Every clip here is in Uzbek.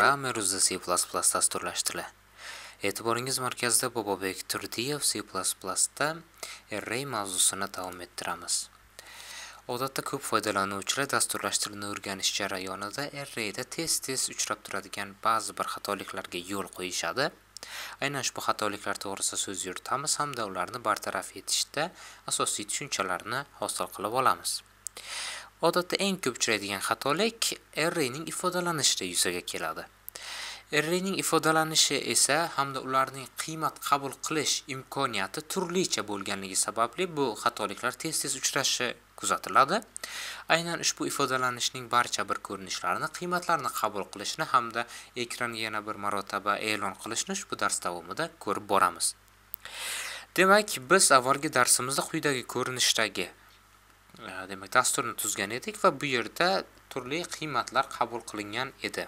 Programmer o'zi C++ dasturlashtiriladi. E'tiboringiz markazida Bobobek Turdiyev C++da array mavzusini davom ettiramiz. Odatda ko'p foydalanuvchilar dasturlashtirishni o'rganish jarayonida arrayda tez-tez uchrab turadigan ba'zi bir xatoliklarga yo'l qo'yishadi. Aynan ushbu xatoliklar to'g'risida so'z yuritamiz hamda ularni bartaraf etishda asosiy tushunchalarni hosil qilib olamiz. Odatda eng ko'p uchraydigan xatolik arrayning ifodalanishida yuzaga keladi. Arrayning ifodalanishi esa hamda ularning qiymat qabul qilish imkoniyati turlicha bo'lganligi sababli bu xatoliklar tez-tez uchrashi kuzatiladi. Aynan ushbu ifodalanishning barcha bir ko'rinishlarini, qiymatlarni qabul qilishni hamda ekranga yana bir marotaba e'lon qilishni ushbu dars davomida ko'rib boramiz. Demak, biz avvalgi darsimizda quyidagi ko'rinishdagi dasturni tuzgan edik va bu yerda turli qiymatlar qabul qilingan edi.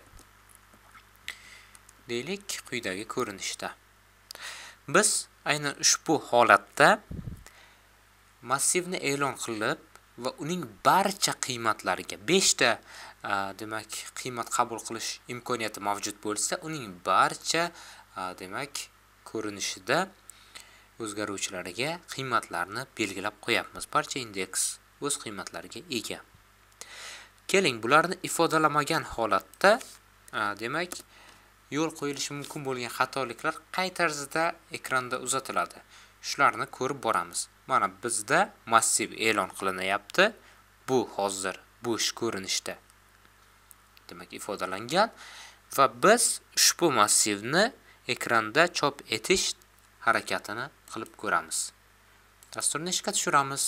Deylik, quyidagi ko'rinishda. Biz aynan ushbu holatda massivni e'lon qilib va uning barcha qiymatlariga 5 ta demak qiymat qabul qilish imkoniyati mavjud bo'lsa, uning barcha demak ko'rinishida o'zgaruvchilariga qiymatlarni belgilab qo'yapmiz. Barcha indeks o'z qiymatlariga ega. Keling, bularni ifodalamagan holatda demak yo'l qo'yilishi mumkin bo'lgan xatoliklar qay tarzda ekranda uzatiladi. Shularni ko'rib boramiz. Mana bizda massiv e'lon qilinyapti. Bu hozir bo'sh ko'rinishda demak ifodalangan va biz ushbu massivni ekranda chop etish harakatini qilib ko'ramiz. Dasturni ishga tushiramiz.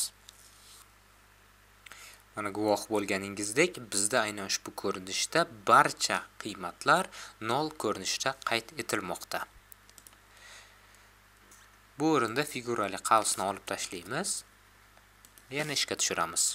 Mana guvoh bo'lganingizdek, bizda aynan ushbu ko'rinishda barcha qiymatlar 0 ko'rinishda qayd etilmoqda. Bu o'rinda figurali qavsni olib tashlaymiz. Yana ishga tushiramiz.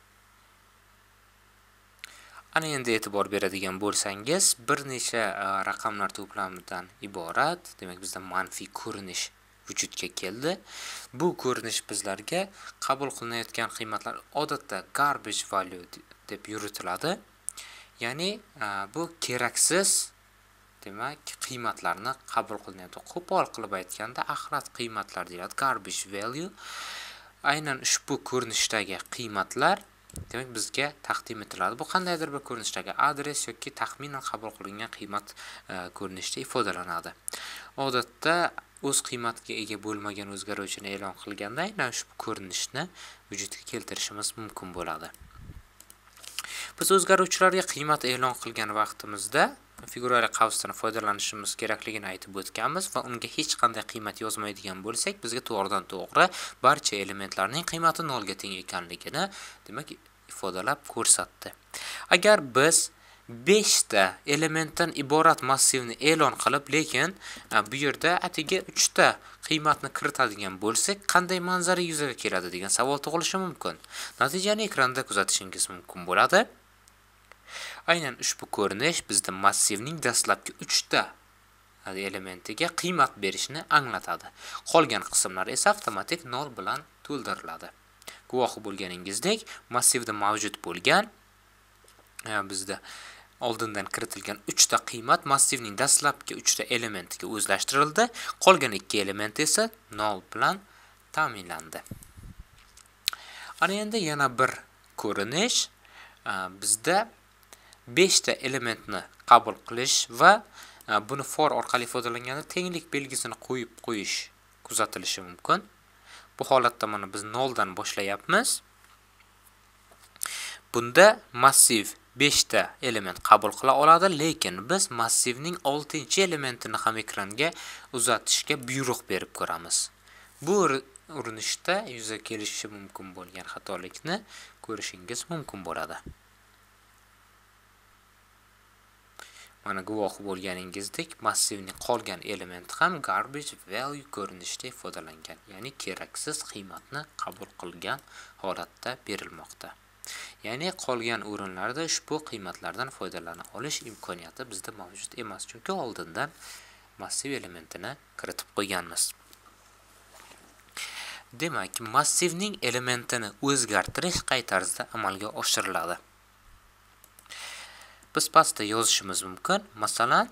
Ana endi e'tibor beradigan bo'lsangiz, bir necha raqamlar to'plamidan iborat, demak bizda manfiy ko'rinish vujudga keldi. Bu ko'rinish bizlarga qabul qilinayotgan qiymatlar odatda garbage value deb yuritiladi. Ya'ni bu keraksiz demak qiymatlarni qabul qilinadi. Qo'pol qilib aytganda axlat qiymatlar deyiladi, garbage value. Aynan ushbu ko'rinishdagi qiymatlar demak bizga taqdim etiladi. Bu qandaydir bir ko'rinishdagi adres yoki taxminan qabul qilingan qiymat ko'rinishda ifodalanadi. Odatda o'z qiymatiga ega bo'lmagan o'zgaruvchini e'lon qilganda aynan ushbu ko'rinishni vujudga keltirishimiz mumkin bo'ladi. Biz o'zgaruvchilarga qiymat e'lon qilgan vaqtimizda figurali qavsdan foydalanishimiz kerakligini aytib o'tganmiz va unga hech qanday qiymat yozmaydigan bo'lsak, bizga to'g'ridan-to'g'ri barcha elementlarning qiymati 0 ga teng ekanligini demak ifodalab ko'rsatdi. Agar biz 5 ta elementdan iborat massivni e'lon qilib, lekin bu yerda atiga 3 ta qiymatni kiritadigan bo'lsak, qanday manzara yuzaga keladi degan savol tug'ilishi mumkin. Natijani ekranda kuzatishingiz mumkin bo'ladi. Aynan ushbu ko'rinish bizda massivning dastlabki 3 ta elementiga qiymat berishni anglatadi. Qolgan qismlar esa avtomatik 0 bilan to'ldiriladi. Guvoh bo'lganingizdek, massivda mavjud bo'lgan bizda oldindan kiritilgan 3 ta qiymat massivning dastlabki 3 ta elementiga o'zlashtirildi. Qolgan 2 element esa 0 bilan ta'minlandi. Ana endi yana bir ko'rinish bizda 5 ta elementni qabul qilish va buni for orqali ifodalanganda tenglik belgisini qo'yib qo'yish kuzatilishi mumkin. Bu holatda mana biz 0 dan boshlayapmiz. Bunda massiv 5 ta element qabul qila oladi, lekin biz massivning 6-elementini ham ekranga uzatishga buyruq berib ko'ramiz. Bu urinishda yuzaga kelishi mumkin bo'lgan xatolikni ko'rishingiz mumkin bo'ladi. Mana guvoh bo'lganingizdek, massivning qolgan elementi ham garbage value ko'rinishda ifodalangan, ya'ni keraksiz qiymatni qabul qilgan holatda berilmoqda. Ya'ni qolgan o'rinlarda ushbu qiymatlardan foydalana olish imkoniyati bizda mavjud emas, chunki oldindan massiv elementini kiritib qo'yganmiz. Demak, massivning elementini o'zgartirish qay tarzda amalga oshiriladi? biz pastda yozishimiz mumkin. Masalan,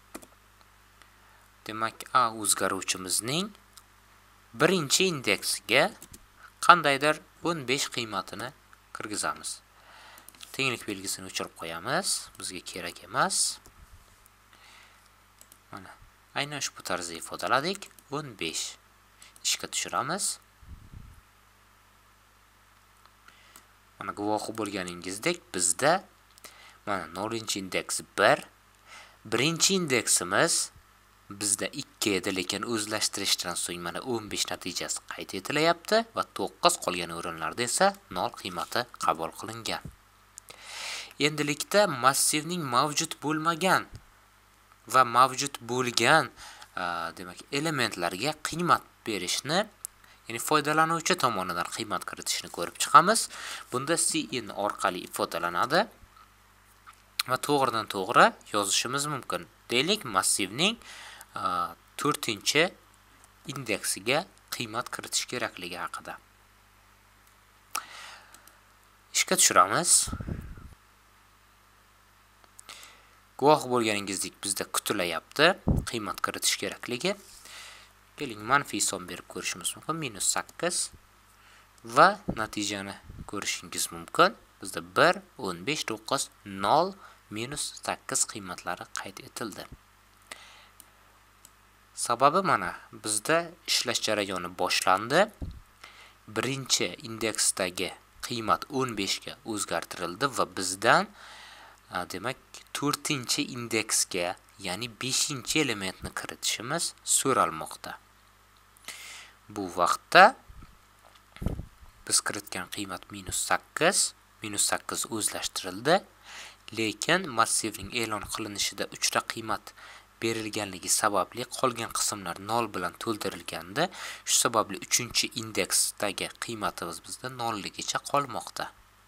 demak, A o'zgaruvchimizning birinchi indeksiga qandaydir 15 qiymatini kirgizamiz. Tenglik belgisini o'chirib qo'yamiz. Bizga kerak emas. Mana, aynan shu tarzda ifodaladik. 15 ishga tushiramiz. Mana guvohi bo'lganingizdek, bizda mana 0-indeks 1, birinchi indeksimiz bizda 2 edi, lekin o'zlashtirishdan so'ng mana 15 natijasi qayd etilyapti va 9 qolgan o'rinlarda esa 0 qiymati qabul qilingan. Endilikda massivning mavjud bo'lmagan va mavjud bo'lgan demak elementlarga qiymat berishni, ya'ni foydalanuvchi tomonidan qiymat kiritishni ko'rib chiqamiz. Bunda cin orqali ifodalanadi va to'g'ridan to'g'ri yozishimiz mumkin. Deylik, massivning 4-indeksiga qiymat kiritish kerakligi haqida. Ishga tushiramiz. Guvoh bo'lganingizdek, bizda kutilayapti qiymat kiritish kerakligi. Keling, manfiy son berib ko'rishimiz mumkin. -8 va natijani ko'rishingiz mumkin. Bizda 1, 15, 9, 0, -8 qiymatlari qayd etildi. Sababi mana bizda ishlash jarayoni boshlandi. Birinchi indeksdagi qiymat 15 ga o'zgartirildi va bizdan demak 4-indeksga, ya'ni 5-elementni kiritishimiz so'ralmoqda. Bu vaqtda biz kiritgan qiymat -8, -8 o'zlashtirildi, lekin massivning e'lon qilinishida 3 ta qiymat berilganligi sababli qolgan qismlar 0 bilan to'ldirilganda, shu sababli 3-indeksdagi qiymatimiz bizda 0 ligicha qolmoqda.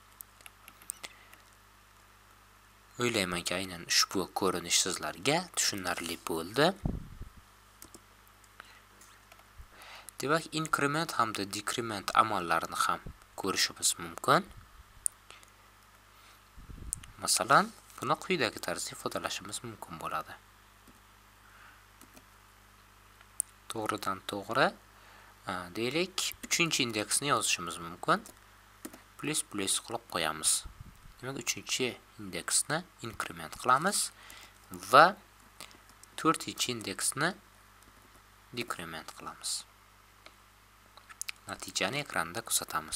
O'ylaymanki, aynan ushbu ko'rinish sizlarga tushunarli bo'ldi. Demak, inkrement hamda dekrement amallarini ham ko'rishimiz mumkin. Masalan, buni quyidagi tarzda ifodalashimiz mumkin bo'ladi. To'g'ridan to'g'ri, deylik, 3-indeksni yozishimiz mumkin. Plus qilib qo'yamiz. Demak, 3-indeksni inkrement qilamiz va 4-indeksni dekrement qilamiz. Natijani ekranda kuzatamiz.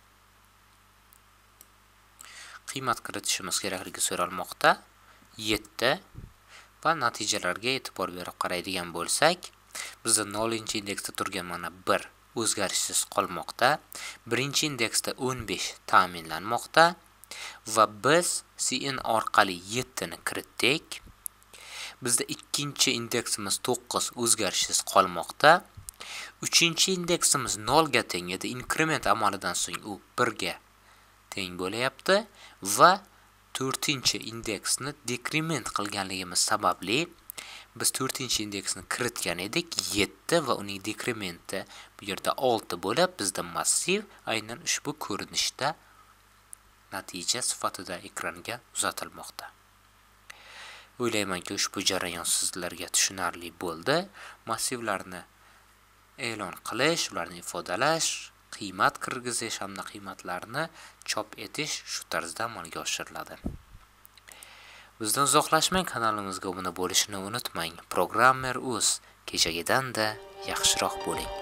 Qiymat kiritishimiz kerakligi so'ralmoqda 7 va natijalarga e'tibor berib qaraydigan bo'lsak, bizda 0-indeksda turgan mana 1 o'zgarishsiz qolmoqda. Birinchi indeksda 15 ta'minlanmoqda va biz cin orqali 7 ni kiritdik. Bizda ikkinchi indeksimiz 9 o'zgarishsiz qolmoqda. 3-indeksimiz 0 ga teng edi. Inkrement amalidan so'ng u 1 ga teng bo'layapti va 4-indeksni dekrement qilganligimiz sababli biz 4-indeksni kiritgan edik 7 va uning dekrementi bu yerda 6 bo'lib, bizda massiv aynan ushbu ko'rinishda natija sifatida ekranga uzatilmoqda. O'ylaymanki, ushbu jarayon sizlarga tushunarli bo'ldi. Massivlarni e'lon qilish, ularni ifodalash, qiymat kirgizish hamda qiymatlarni chop etish shu tarzda amalga oshiriladi. Bizdan uzoqlashmang, kanalimizga obuna bo'lishni unutmang. Programmer o'z, kechagidan-da yaxshiroq bo'ling.